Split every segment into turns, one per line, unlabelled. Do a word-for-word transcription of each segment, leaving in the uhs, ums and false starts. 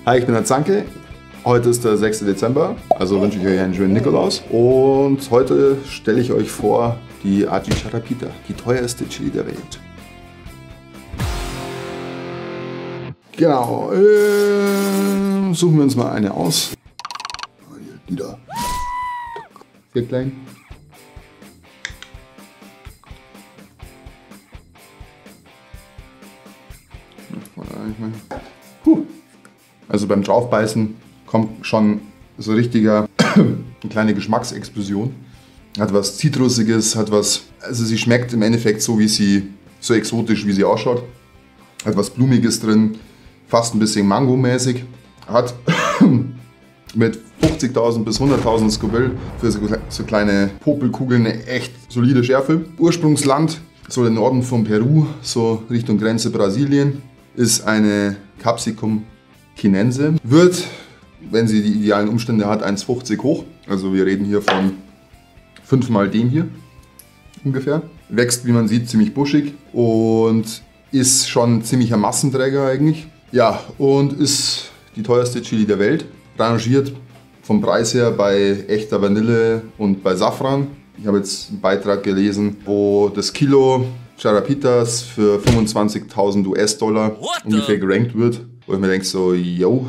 Hi, ich bin der Zanke. Heute ist der sechste Dezember, also wünsche ich euch einen schönen Nikolaus. Und heute stelle ich euch vor die Aji Charapita, die teuerste Chili der Welt. Genau, äh, suchen wir uns mal eine aus. Die da. Sehr klein. Puh. Also beim Draufbeißen kommt schon so richtiger eine kleine Geschmacksexplosion. Hat was Zitrusiges, hat was, also sie schmeckt im Endeffekt so wie sie, so exotisch wie sie ausschaut. Hat was Blumiges drin, fast ein bisschen Mango-mäßig. Hat mit fünfzigtausend bis hunderttausend Scoville für so, so kleine Popelkugeln eine echt solide Schärfe. Ursprungsland, so der Norden von Peru, so Richtung Grenze Brasilien, ist eine Capsicum Chinense. Wird, wenn sie die idealen Umstände hat, eins Komma fünfzig hoch. Also wir reden hier von fünfmal dem hier ungefähr. Wächst, wie man sieht, ziemlich buschig und ist schon ein ziemlicher Massenträger eigentlich. Ja, und ist die teuerste Chili der Welt. Rangiert vom Preis her bei echter Vanille und bei Safran. Ich habe jetzt einen Beitrag gelesen, wo das Kilo Charapitas für fünfundzwanzigtausend US-Dollar ungefähr gerankt wird. Wo ich mir denke so, yo.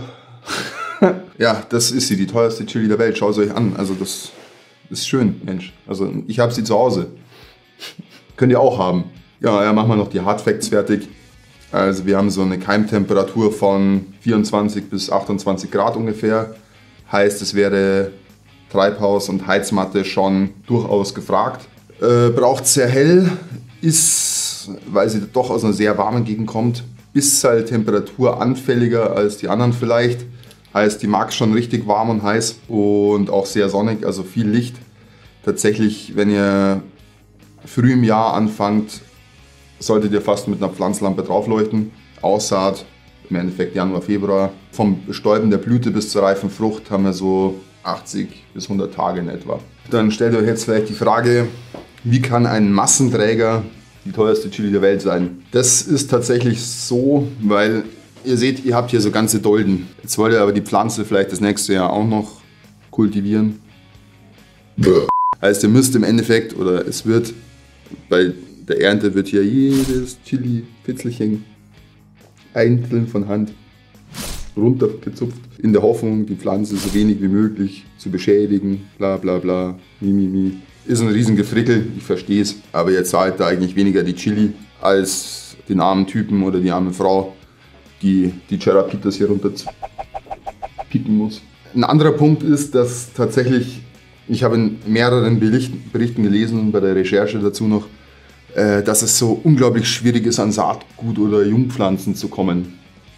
Ja, das ist sie, die teuerste Chili der Welt. Schaut es euch an. Also das ist schön, Mensch. Also ich habe sie zu Hause. Könnt ihr auch haben. Ja, ja, machen wir noch die Hardfacts fertig. Also wir haben so eine Keimtemperatur von vierundzwanzig bis achtundzwanzig Grad ungefähr. Heißt, es wäre Treibhaus und Heizmatte schon durchaus gefragt. Äh, braucht sehr hell, ist, weil sie doch aus einer sehr warmen Gegend kommt, bisschen temperaturanfälliger als die anderen vielleicht. Heißt, die mag schon richtig warm und heiß und auch sehr sonnig, also viel Licht. Tatsächlich, wenn ihr früh im Jahr anfangt, solltet ihr fast mit einer Pflanzlampe draufleuchten. Aussaat, im Endeffekt Januar, Februar. Vom Bestäuben der Blüte bis zur reifen Frucht haben wir so achtzig bis hundert Tage in etwa. Dann stellt ihr euch jetzt vielleicht die Frage, wie kann ein Massenträger die teuerste Chili der Welt sein? Das ist tatsächlich so, weil ihr seht, ihr habt hier so ganze Dolden. Jetzt wollt ihr aber die Pflanze vielleicht das nächste Jahr auch noch kultivieren. Bäh. Heißt, ihr müsst im Endeffekt, oder es wird, bei der Ernte wird hier jedes Chili-Fitzelchen einzeln von Hand runtergezupft, in der Hoffnung, die Pflanze so wenig wie möglich zu beschädigen, bla bla bla, mi mi mi. Ist ein riesen Gefrickel, ich verstehe es, aber ihr zahlt da eigentlich weniger die Chili als den armen Typen oder die arme Frau, die die Charapitas hier runter picken muss. Ein anderer Punkt ist, dass tatsächlich, ich habe in mehreren Berichten, Berichten gelesen, bei der Recherche dazu noch, äh, dass es so unglaublich schwierig ist, an Saatgut oder Jungpflanzen zu kommen.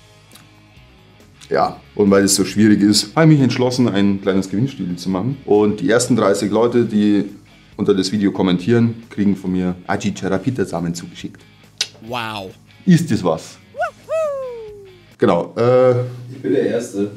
Ja, und weil es so schwierig ist, habe ich mich entschlossen, ein kleines Gewinnspiel zu machen. Und die ersten dreißig Leute, die unter das Video kommentieren, kriegen von mir Aji Charapita Samen zugeschickt.
Wow.
Ist das was? Woohoo. Genau. Äh,
ich bin der Erste.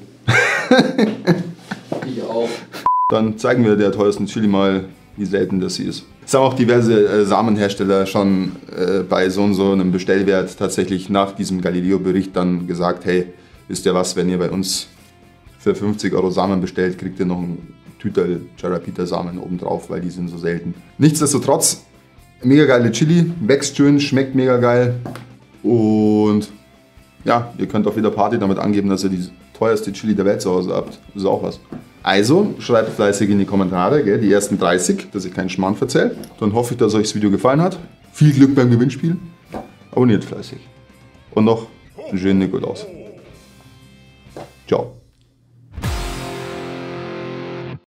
Ich auch.
Dann zeigen wir der teuersten Chili mal, wie selten das sie ist. Es haben auch diverse äh, Samenhersteller schon äh, bei so und so einem Bestellwert tatsächlich nach diesem Galileo-Bericht dann gesagt, hey, wisst ihr was, wenn ihr bei uns für fünfzig Euro Samen bestellt, kriegt ihr noch ein Tüterl Charapita Samen obendrauf, weil die sind so selten. Nichtsdestotrotz, mega geile Chili, wächst schön, schmeckt mega geil und ja, ihr könnt auf jeder Party damit angeben, dass ihr die teuerste Chili der Welt zu Hause habt. Das ist auch was. Also, schreibt fleißig in die Kommentare, gell, die ersten dreißig, dass ich keinen Schmarrn verzähle. Dann hoffe ich, dass euch das Video gefallen hat. Viel Glück beim Gewinnspiel. Abonniert fleißig. Und noch einen schönen Nikolaus. Ciao.